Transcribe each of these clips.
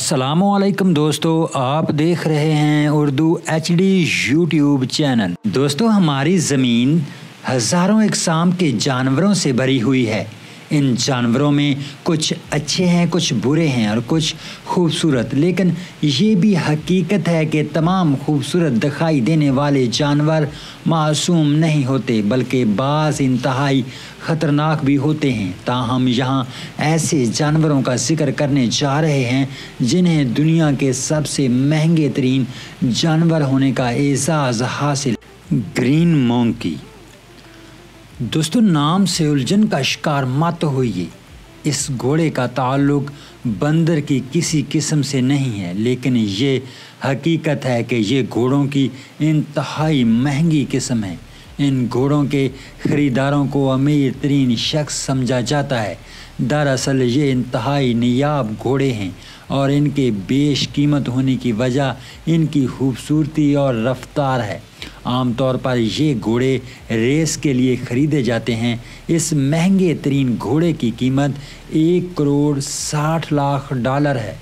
अस्सलामुअलैकुम दोस्तों, आप देख रहे हैं उर्दू HD यूट्यूब चैनल। दोस्तों, हमारी ज़मीन हज़ारों इकसाम के जानवरों से भरी हुई है। इन जानवरों में कुछ अच्छे हैं, कुछ बुरे हैं और कुछ खूबसूरत। लेकिन ये भी हकीकत है कि तमाम खूबसूरत दिखाई देने वाले जानवर मासूम नहीं होते, बल्कि बाज़ इंतहाई ख़तरनाक भी होते हैं। ताहम यहाँ ऐसे जानवरों का जिक्र करने जा रहे हैं जिन्हें दुनिया के सबसे महंगे तरीन जानवर होने का एजाज़ हासिल। Green monkey. दोस्तों, नाम से उलझन का शिकार मत होइए। इस घोड़े का ताल्लुक बंदर की किसी किस्म से नहीं है, लेकिन ये हकीकत है कि ये घोड़ों की इंतहाई महंगी किस्म है। इन घोड़ों के ख़रीदारों को अमीर तरीन शख्स समझा जाता है। दरअसल ये इंतहाई नायाब घोड़े हैं और इनके बेश कीमत होने की वजह इनकी खूबसूरती और रफ्तार है। आमतौर पर ये घोड़े रेस के लिए ख़रीदे जाते हैं। इस महंगे तरीन घोड़े की कीमत $1,60,00,000 है।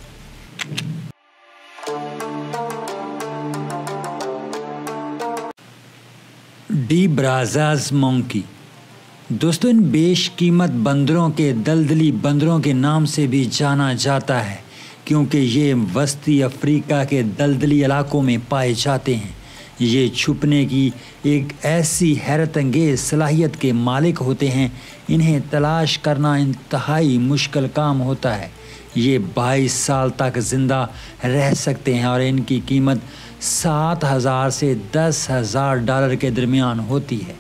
De Brazza's monkey. दोस्तों, इन बेश कीमत बंदरों के दलदली बंदरों के नाम से भी जाना जाता है, क्योंकि ये वस्ती अफ्रीका के दलदली इलाकों में पाए जाते हैं। ये छुपने की एक ऐसी हैरत अंगेज़ सलाहियत के मालिक होते हैं, इन्हें तलाश करना इंतहाई मुश्किल काम होता है। ये 22 साल तक ज़िंदा रह सकते हैं और इनकी कीमत $7,000 से $10,000 के दरमियान होती है।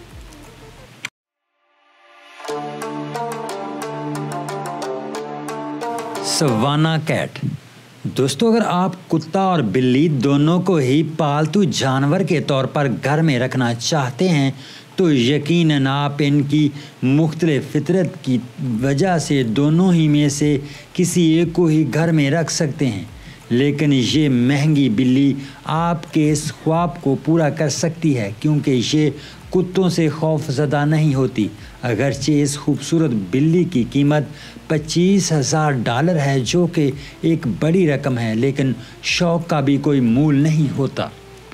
Savannah cat. दोस्तों, अगर आप कुत्ता और बिल्ली दोनों को ही पालतू जानवर के तौर पर घर में रखना चाहते हैं तो यकीनन आप इनकी मुख्तलिफ फितरत की वजह से दोनों ही में से किसी एक को ही घर में रख सकते हैं। लेकिन ये महंगी बिल्ली आपके इस ख्वाब को पूरा कर सकती है, क्योंकि ये कुत्तों से खौफज़दा नहीं होती। अगरचे इस खूबसूरत बिल्ली की कीमत $25,000 है, जो कि एक बड़ी रकम है, लेकिन शौक़ का भी कोई मूल नहीं होता।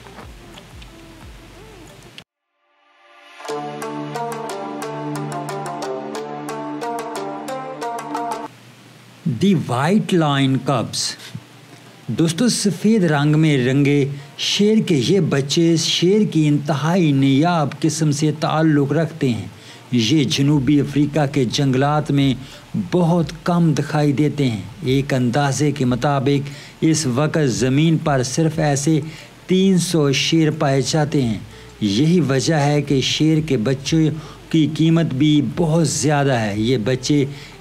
The white lion cubs. दोस्तों, सफ़ेद रंग में रंगे शेर के ये बच्चे शेर की इंतहाई नायाब किस्म से ताल्लुक़ रखते हैं। ये जनूबी अफ्रीका के जंगलात में बहुत कम दिखाई देते हैं। एक अंदाज़े के मुताबिक इस वक्त ज़मीन पर सिर्फ़ ऐसे 300 शेर पाए जाते हैं। यही वजह है कि शेर के बच्चों की कीमत भी बहुत ज़्यादा है। ये बच्चे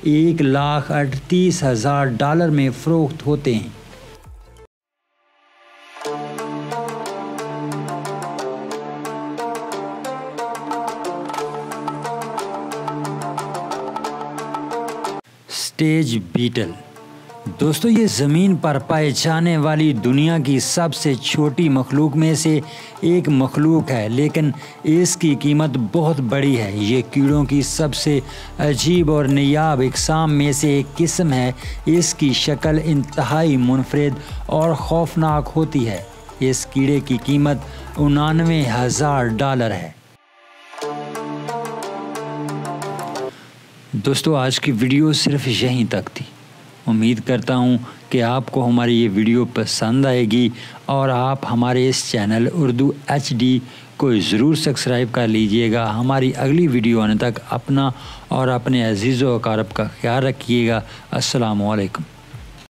$1,38,000 में फ़रोख्त होते हैं। Stag beetle. दोस्तों, ये ज़मीन पर पाए जाने वाली दुनिया की सबसे छोटी मखलूक में से एक मखलूक है, लेकिन इसकी कीमत बहुत बड़ी है। ये कीड़ों की सबसे अजीब और नायाब इकसाम में से एक किस्म है। इसकी शक्ल इंतहाई मुनफरिद और खौफनाक होती है। इस कीड़े की कीमत $99,000 है। दोस्तों, आज की वीडियो सिर्फ यहीं तक थी। उम्मीद करता हूँ कि आपको हमारी ये वीडियो पसंद आएगी और आप हमारे इस चैनल उर्दू HD को ज़रूर सब्सक्राइब कर लीजिएगा। हमारी अगली वीडियो आने तक अपना और अपने अजीज़ व अक़ारब का ख्याल रखिएगा। अस्सलामु अलैकुम।